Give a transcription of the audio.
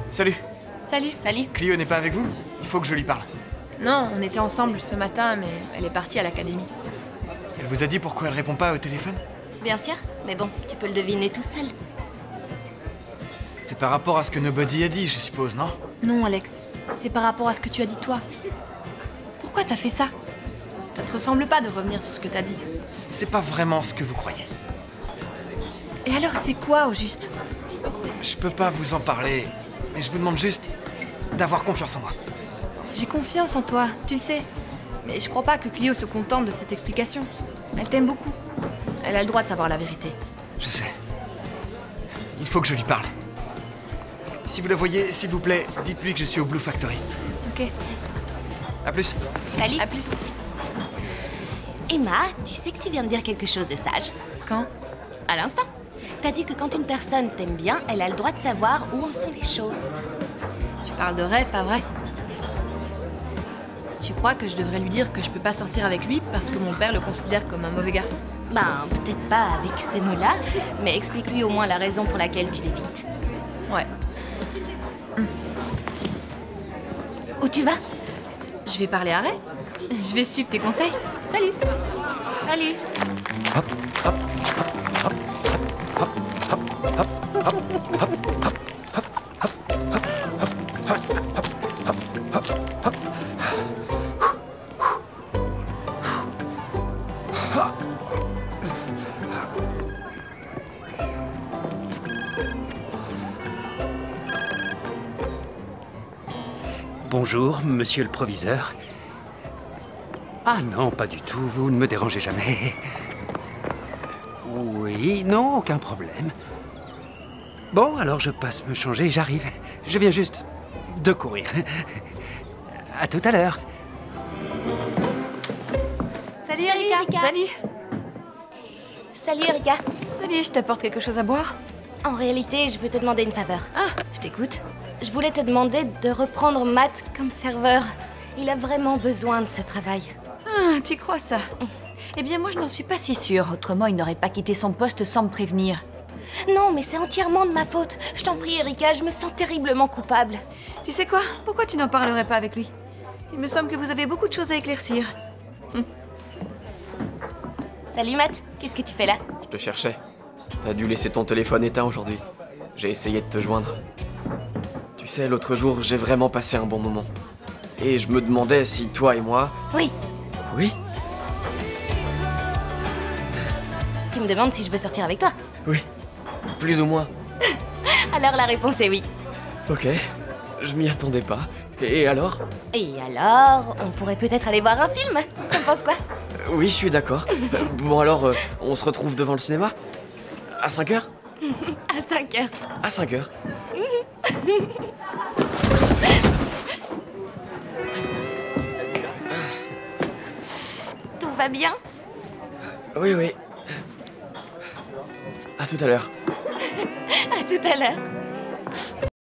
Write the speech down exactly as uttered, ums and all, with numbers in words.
Salut. Salut. Salut. Clio n'est pas avec vous? Il faut que je lui parle. Non, on était ensemble ce matin, mais elle est partie à l'académie. Elle vous a dit pourquoi elle répond pas au téléphone? Bien sûr, mais bon, tu peux le deviner tout seul. C'est par rapport à ce que Nobody a dit, je suppose, non? Non, Alex. C'est par rapport à ce que tu as dit toi. Pourquoi t'as fait ça? Ça te ressemble pas de revenir sur ce que t'as dit. C'est pas vraiment ce que vous croyez. Et alors, c'est quoi, au juste? Je peux pas vous en parler, mais je vous demande juste d'avoir confiance en moi. J'ai confiance en toi, tu le sais. Mais je crois pas que Clio se contente de cette explication. Elle t'aime beaucoup. Elle a le droit de savoir la vérité. Je sais. Il faut que je lui parle. Si vous la voyez, s'il vous plaît, dites-lui que je suis au Blue Factory. Ok. À plus. Salut. À plus. Emma, tu sais que tu viens de dire quelque chose de sage? Quand? À l'instant. T'as dit que quand une personne t'aime bien, elle a le droit de savoir où en sont les choses. Tu parles de rêve, pas vrai? Tu crois que je devrais lui dire que je peux pas sortir avec lui parce que mon père le considère comme un mauvais garçon? Ben, peut-être pas avec ces mots-là, mais explique-lui au moins la raison pour laquelle tu l'évites. Ouais. Où tu vas? Je vais parler à Ray. Je vais suivre tes conseils. Salut. Salut. Bonjour, monsieur le proviseur. Ah non, pas du tout, vous ne me dérangez jamais. Oui, non, aucun problème. Bon, alors je passe me changer, j'arrive. Je viens juste de courir. À tout à l'heure. Salut, Salut, Erika. Erika. Salut. Salut Erika. Salut, je t'apporte quelque chose à boire? En réalité, je veux te demander une faveur. Ah, je t'écoute. Je voulais te demander de reprendre Matt comme serveur. Il a vraiment besoin de ce travail. Ah, tu crois ça? Eh bien, moi, je n'en suis pas si sûre. Autrement, il n'aurait pas quitté son poste sans me prévenir. Non, mais c'est entièrement de ma faute. Je t'en prie, Erika, je me sens terriblement coupable. Tu sais quoi? Pourquoi tu n'en parlerais pas avec lui? Il me semble que vous avez beaucoup de choses à éclaircir. Salut Matt, qu'est-ce que tu fais là? Je te cherchais. T'as dû laisser ton téléphone éteint aujourd'hui. J'ai essayé de te joindre. Tu sais, l'autre jour, j'ai vraiment passé un bon moment. Et je me demandais si toi et moi... Oui. Oui? Tu me demandes si je veux sortir avec toi? Oui. Plus ou moins. Alors la réponse est oui. Ok. Je m'y attendais pas. Et alors? Et alors, on pourrait peut-être aller voir un film? T'en penses quoi? Euh, Oui, je suis d'accord. Euh, bon alors, euh, on se retrouve devant le cinéma? À cinq heures? À cinq heures. À cinq heures. Tout va bien? Oui, oui. À tout à l'heure. À tout à l'heure.